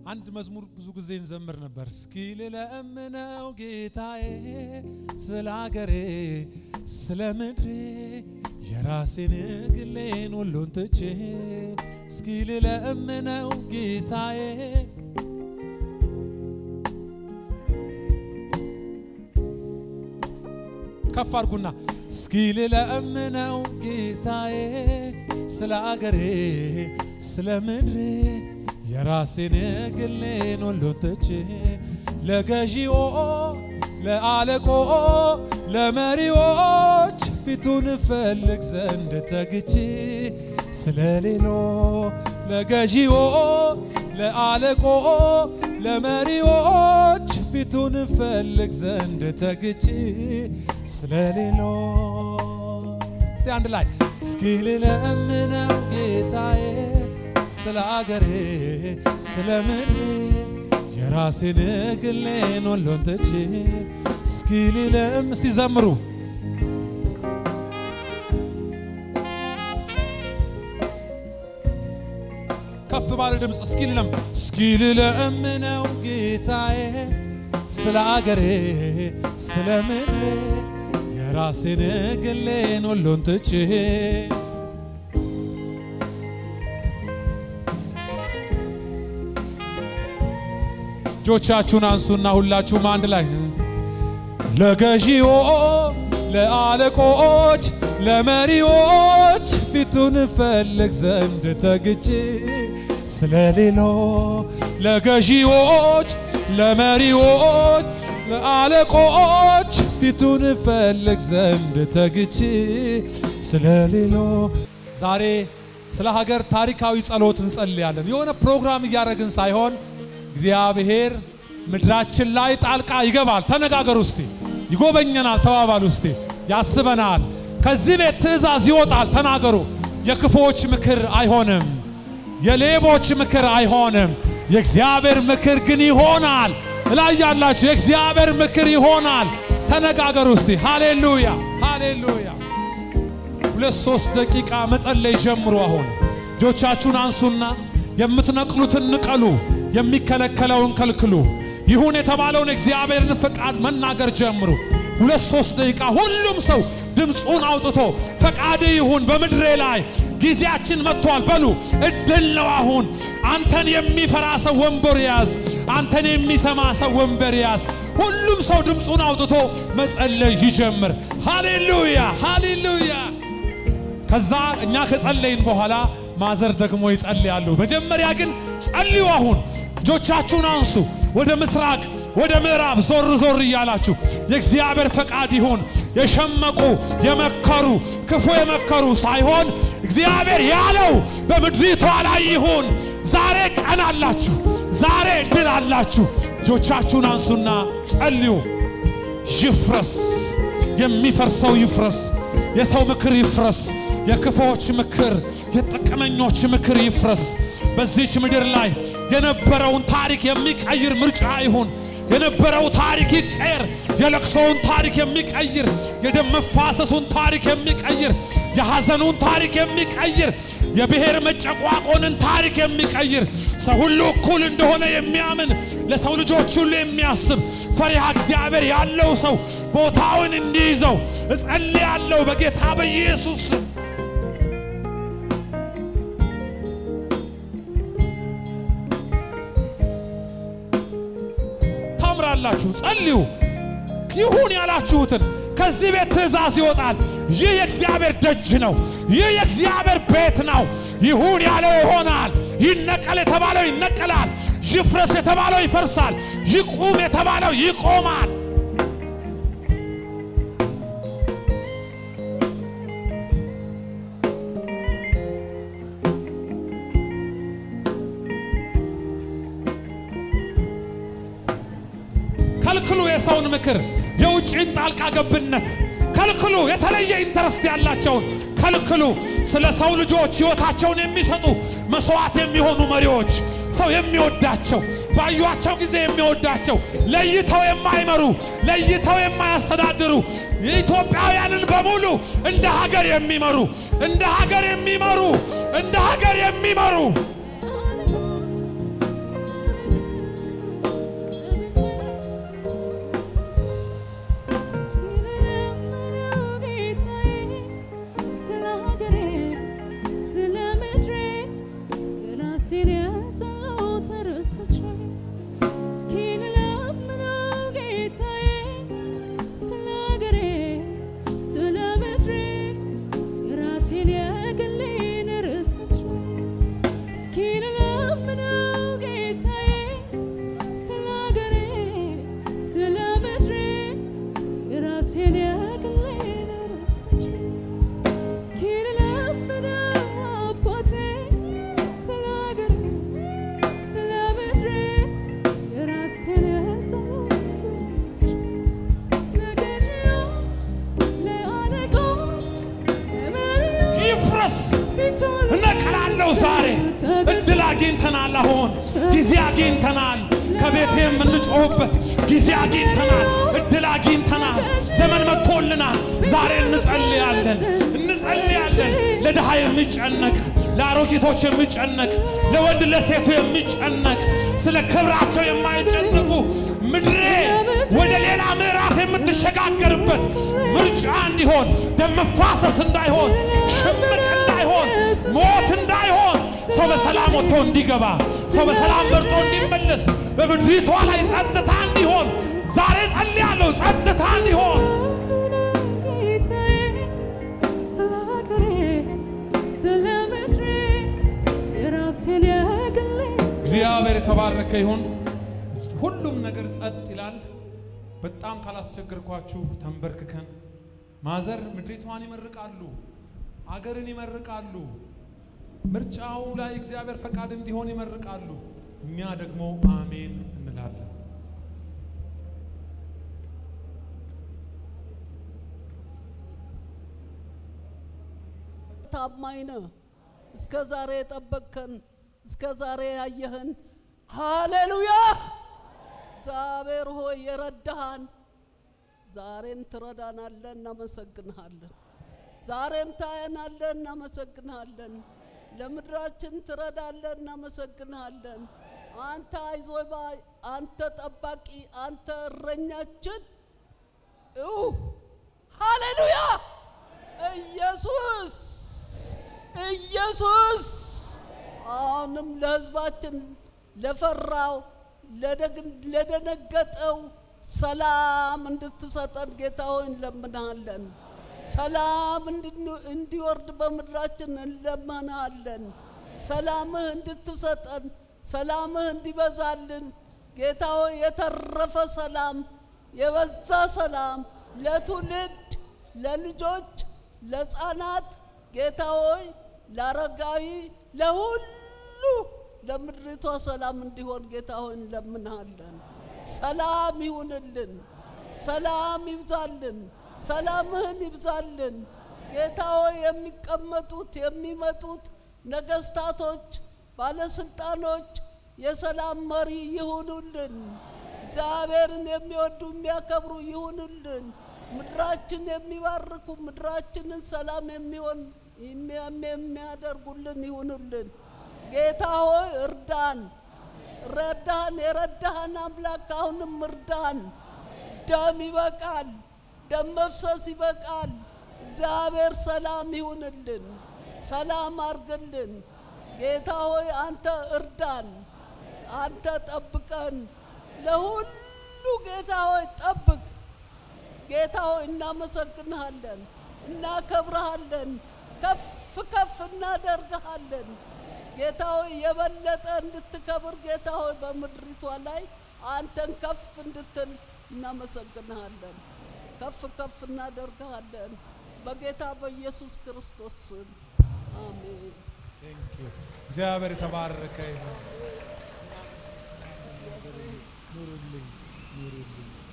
አንድ መዝሙር ብዙ ጊዜ እንዘምር ነበር እስኪ ልለምነው ጌታዬ ስለ ሀገሬ ስለ ምድሬ የራሴን ግሌን ሁሉን ትቼ እስኪ ልለምነው ጌታዬ ከፍ አድርጉና እስኪ ልለምነው ጌታዬ ስለ ሀገሬ ስለ ምድሬ የራሴን ግሌን ሁሉን ትቼ ለገዢዎ ለአለቆ ለመሪዎች ፊቱን ፈልግ ዘንድ ተግቼ ስለሌሎ ለገዢዎ ለአለቆ ለመሪዎች ፊቱን ፈልግ ዘንድ ተግቼ ስለሌሎ እስቲ አንድ ላይ እስኪ ልለምነው ጌታዬ ስለ ሀገሬ ስለ ምድሬ የራሴን ግሌን ሁሉን ትቼ እስኪ ልለም እስቲ ዘምሩ ከፍ ባለ ድምጽ እስኪ ልለምነው ጌታዬ ስለ ሀገሬ ስለ ምድሬ የራሴን ግሌን ሁሉን ትቼ ጆቻችሁን አንሱና ሁላችሁም አንድ ላይ ለገዢዎ ለአለቆች ለመሪዎች ፊቱን ፈልግ ዘንድ ተግቼ ስለሌሎ ለገዢዎች ለመሪዎች ለአለቆች ፊቱን ፈልግ ዘንድ ተግቼ ስለሌሎ ዛሬ ስለ ሀገር ታሪካዊ ጸሎት እንጸልያለን የሆነ ፕሮግራም ያደረግን ሳይሆን እግዚአብሔር ምድራችን ላይ ጣልቃ ይገባል ተነጋገሩ እስቲ ይጎበኘናል ተባባሉ እስቲ ያስበናል ከዚህ ቤት ትእዛዝ ይወጣል ተናገሩ የክፎች ምክር አይሆንም የሌቦች ምክር አይሆንም የእግዚአብሔር ምክር ግን ይሆናል ላይ ያላችሁ የእግዚአብሔር ምክር ይሆናል ተነጋገሩ እስቲ ሃሌሉያ ሃሌሉያ 2-3 ደቂቃ መጸለይ ጀምሩ አሁን ጆቻችሁን አንሱና የምትነቅሉትን ንቀሉ የሚከለከለውን ከልክሉ ይሁን የተባለውን እግዚአብሔርን ፈቃድ መናገር ጀምሩ 2-3 ደቂቃ ሁሉም ሰው ድምጹን አውጥቶ ፈቃድ ይሁን በመድሬ ላይ ጊዜያችን መጥቷል በሉ እድል ነው አሁን አንተን የሚፈራ ሰው ወንበር ያዝ አንተን የሚሰማ ሰው ወንበር ያዝ ሁሉም ሰው ድምጹን አውጥቶ መጸለይ ይጀምር ሃሌሉያ ሃሌሉያ ከዛ እኛ ከጸለይን በኋላ ማዘር ደግሞ ይጸልያሉ መጀመሪያ ግን ጸልዩ አሁን ጆቻችሁን አንሱ ወደ ምስራቅ ወደ ምዕራብ ዞር ይያላችሁ የእግዚአብሔር ፈቃድ ይሁን የሸመቁ የመከሩ ክፉ የመከሩ ሳይሆን እግዚአብሔር ያለው በመድሪቷ ላይ ይሁን ዛሬ ቀን አላችሁ ዛሬ ድል አላችሁ ጆቻችሁን አንሱና ጸልዩ ይፍረስ የሚፈርሰው ይፍረስ የሰው ምክር ይፍረስ የክፉዎች ምክር የጥቅመኞች ምክር ይፍረስ በዚህ ምድር ላይ የነበረውን ታሪክ የሚቀይር ምርጫ ይሁን የነበረው ታሪክ ይቀየር የለቅሶውን ታሪክ የሚቀይር የደም መፋሰሱን ታሪክ የሚቀይር የሐዘኑን ታሪክ የሚቀይር የብሔር መጨቋቆንን ታሪክ የሚቀይር ሰው ሁሉ እኩል እንደሆነ የሚያምን ለሰው ልጆች ሁሉ የሚያስብ ፈሪሃ እግዚአብሔር ያለው ሰው ቦታውን እንዲይዘው እጸልያለሁ በጌታ በኢየሱስ ታምራላችሁ ጸልዩ ይሁን ያላችሁትን ከዚህ ቤት ትእዛዝ ይወጣል ይህ የእግዚአብሔር ደጅ ነው ይህ የእግዚአብሔር ቤት ነው ይሁን ያለው ይሆናል ይነቀል የተባለው ይነቀላል ይፍረስ የተባለው ይፈርሳል ይቁም የተባለው ይቆማል ከልክሉ የሰውን ምክር የውጭን ጣልቃ ገብነት ከልክሉ የተለየ ኢንተረስት ያላቸውን ከልክሉ ስለ ሰው ልጆች ህይወታቸውን የሚሰጡ መስዋዕት የሚሆኑ መሪዎች ሰው የሚወዳቸው ባዩአቸው ጊዜ የሚወዳቸው ለይተው የማይመሩ ለይተው የማያስተዳድሩ የኢትዮጵያውያንን በሙሉ እንደ ሀገር የሚመሩ እንደ ሀገር የሚመሩ ራሴን የጸሎት ርስቶቼ እስኪ ልለምነው ጌታዬ ስለ አገሬ ስለ ምድሬ ራሴን የግሌን ርስቶቼ እስኪ ልለምነው ጌታዬ ስለ አገሬ ስለ ምድሬ ራሴን የግሌን ርስቶቼ እስኪ ልለምነው አባቴ ስለ አገሬ ስለ ምድሬ ራሴን የጸሎት ርስቶቼ ለገዢው ለአለቆች ለመሪዎች ይፍረስ እነቀላለሁ ዛሬ እድል አግኝተናል አሁን ጊዜ አግኝተናል ከቤቴ የምንጮህበት ጊዜ አግኝተናል እድል አግኝተናል ዘመን መጥቶልናል ዛሬ እንጸልያለን ለድሃ የሚጨነቅ ለአሮጊቶች የሚጨነቅ ለወንድ ለሴቱ የሚጨነቅ ስለ ክብራቸው የማይጨነቁ ምድሬ ወደ ሌላ ምዕራፍ የምትሸጋገርበት ምርጫ እንዲሆን ደም መፋሰስ እንዳይሆን ሽምቅ እንዳይሆን ሞት እንዳይሆን ሰው በሰላም ወጥቶ እንዲገባ ሰው በሰላም መርጦ እንዲመለስ በምድሪቷ ላይ ጸጥታ እንዲሆን ዛሬ ጸልያለሁ ጸጥታ እንዲሆን እግዚአብሔር የተባረከ ይሁን ሁሉም ነገር ጸጥ ይላል በጣም ካላስቸገርኳችሁ ተንበርክከን ማዘር ምድሪቷን ይመርቃሉ አገርን ይመርቃሉ ምርጫው ላይ እግዚአብሔር ፈቃድ እንዲሆን ይመርቃሉ እኛ ደግሞ አሜን እንላለን ታማኝ ነህ እስከ ዛሬ ጠበቅከን እስከ ዛሬ ያየህን ሃሌሉያ እግዚአብሔር ሆይ የረዳህን ዛሬም ትረዳናለህ እናመሰግንሃለን ዛሬም ታየናለህ እናመሰግንሃለን ለምድራችን ትረዳለህ እናመሰግንሃለን አንተ አይዞህ ባይ አንተ ጠባቂ አንተ እረኛችን ሃሌሉያ ኢየሱስ አሁንም ለሕዝባችን ለፈራው ለደነገጠው ሰላም እንድትሰጠን ጌታ ሆይ እንለምንሃለን ሰላም እንዲወርድ በምድራችን እንለምንሃለን ሰላምህ እንድትሰጠን ሰላምህ እንዲበዛልን ጌታ ሆይ የተረፈ ሰላም የበዛ ሰላም ለትውልድ ለልጆች ለሕፃናት ጌታ ሆይ ለአረጋዊ ለሁሉ ለምድሪቷ ሰላም እንዲሆን ጌታ ሆይ እንለምንሃለን ሰላም ይሁንልን ሰላም ይብዛልን ሰላምህን ይብዛልን ጌታ ሆይ የሚቀመጡት የሚመጡት ነገስታቶች ባለስልጣኖች የሰላም መሪ ይሁኑልን እግዚአብሔርን የሚወዱ የሚያከብሩ ይሁኑልን ምድራችን የሚባርኩ ምድራችንን ሰላም የሚያደርጉልን ይሁኑልን ጌታ ሆይ እርዳን የረዳህን አምላክ አሁንም እርዳን ደም ይበቃል ደም መፍሰስ ይበቃል እግዚአብሔር ሰላም ይሁንልን ሰላም አርግልን ጌታ ሆይ አንተ እርዳን አንተ ጠብቀን ለሁሉ ጌታ ሆይ ጠብቅ ጌታ ሆይ እናመሰግንሃለን እናከብርሃለን ከፍ እናደርግሃለን ጌታ ሆይ የበለጠ እንድትከብር ጌታ ሆይ በምድሪቷ ላይ አንተን ከፍ እንድትል እናመሰግንሃለን ከፍ እናደርግሃለን በጌታ በኢየሱስ ክርስቶስ ስም አሜን እግዚአብሔር ተባረከ ይሁን